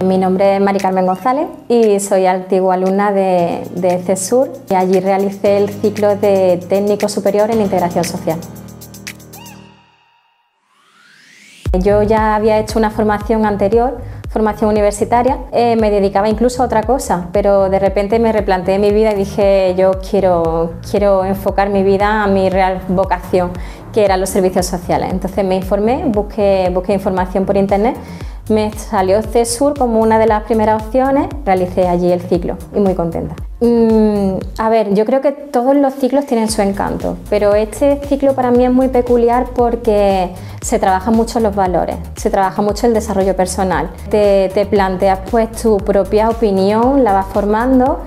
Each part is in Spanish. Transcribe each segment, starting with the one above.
Mi nombre es Mari Carmen González y soy antigua alumna de CESUR y allí realicé el ciclo de técnico superior en integración social. Yo ya había hecho una formación anterior, formación universitaria, me dedicaba incluso a otra cosa, pero de repente me replanteé mi vida y dije yo quiero enfocar mi vida a mi real vocación, que eran los servicios sociales. Entonces me informé, busqué información por internet, me salió CESUR como una de las primeras opciones, realicé allí el ciclo y muy contenta. A ver, yo creo que todos los ciclos tienen su encanto, pero este ciclo para mí es muy peculiar porque se trabajan mucho los valores, se trabaja mucho el desarrollo personal. Te planteas pues tu propia opinión, la vas formando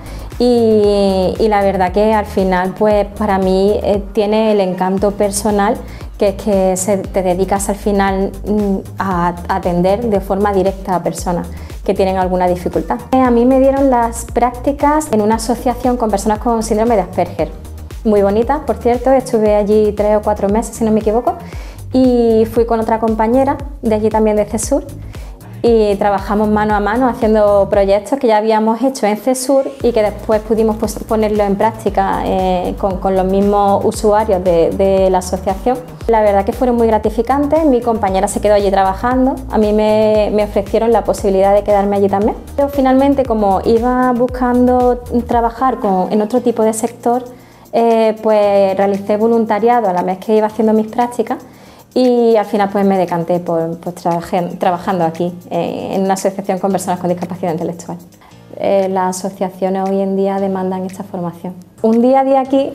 y la verdad que al final pues para mí tiene el encanto personal que es que te dedicas al final a atender de forma directa a personas que tienen alguna dificultad. A mí me dieron las prácticas en una asociación con personas con síndrome de Asperger. Muy bonita, por cierto, estuve allí 3 o 4 meses, si no me equivoco, y fui con otra compañera de allí también de CESUR y trabajamos mano a mano haciendo proyectos que ya habíamos hecho en CESUR y que después pudimos ponerlo en práctica con los mismos usuarios de la asociación. La verdad que fueron muy gratificantes, mi compañera se quedó allí trabajando, a mí me ofrecieron la posibilidad de quedarme allí también. Pero finalmente, como iba buscando trabajar en otro tipo de sector, pues realicé voluntariado a la vez que iba haciendo mis prácticas y al final pues me decanté por trabajando aquí en una asociación con personas con discapacidad intelectual. Las asociaciones hoy en día demandan esta formación. Un día a día aquí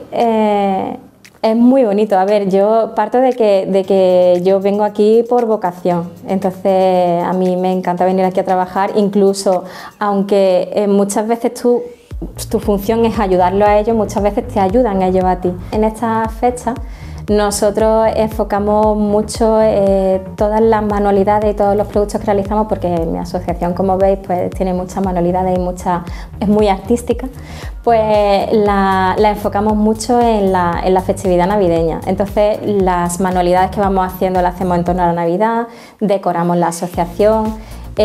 es muy bonito. A ver, yo parto de que yo vengo aquí por vocación, entonces a mí me encanta venir aquí a trabajar, incluso aunque muchas veces tu función es ayudarlo a ellos, muchas veces te ayudan ellos a ti. En estas fechas nosotros enfocamos mucho todas las manualidades y todos los productos que realizamos, porque mi asociación, como veis, pues tiene muchas manualidades y es muy artística, pues la enfocamos mucho en la festividad navideña. Entonces las manualidades que vamos haciendo las hacemos en torno a la Navidad, decoramos la asociación,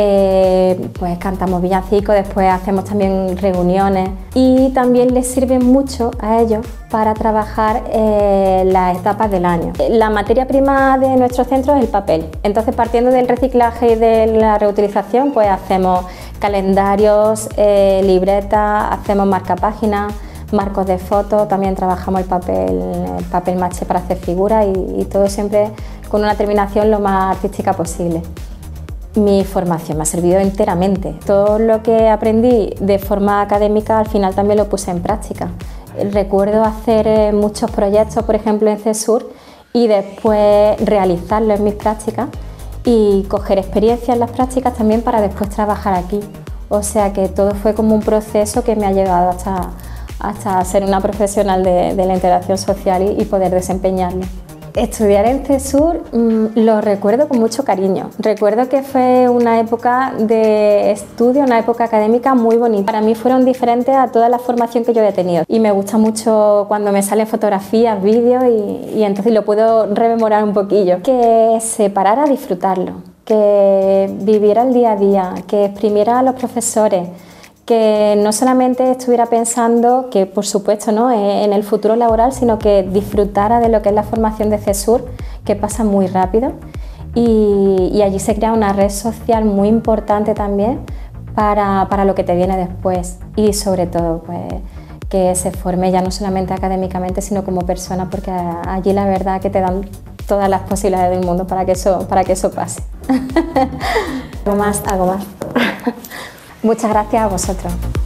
pues cantamos villancicos, después hacemos también reuniones y también les sirve mucho a ellos para trabajar las etapas del año. La materia prima de nuestro centro es el papel, entonces partiendo del reciclaje y de la reutilización pues hacemos calendarios, libretas, hacemos marcapáginas, marcos de fotos, también trabajamos el papel maché para hacer figuras y todo siempre con una terminación lo más artística posible. Mi formación me ha servido enteramente. Todo lo que aprendí de forma académica al final también lo puse en práctica. Recuerdo hacer muchos proyectos, por ejemplo en CESUR, y después realizarlos en mis prácticas y coger experiencia en las prácticas también para después trabajar aquí. O sea que todo fue como un proceso que me ha llevado hasta ser una profesional de la integración social y poder desempeñarlo. Estudiar en CESUR lo recuerdo con mucho cariño. Recuerdo que fue una época de estudio, una época académica muy bonita. Para mí fueron diferentes a toda la formación que yo he tenido. Y me gusta mucho cuando me salen fotografías, vídeos y entonces lo puedo rememorar un poquillo. Que se parara a disfrutarlo, que viviera el día a día, que exprimiera a los profesores, que no solamente estuviera pensando que, por supuesto, ¿no?, en el futuro laboral, sino que disfrutara de lo que es la formación de CESUR, que pasa muy rápido. Y allí se crea una red social muy importante también para lo que te viene después. Y sobre todo, pues, que se forme ya no solamente académicamente, sino como persona, porque allí la verdad que te dan todas las posibilidades del mundo para que eso pase. Algo más. Muchas gracias a vosotros.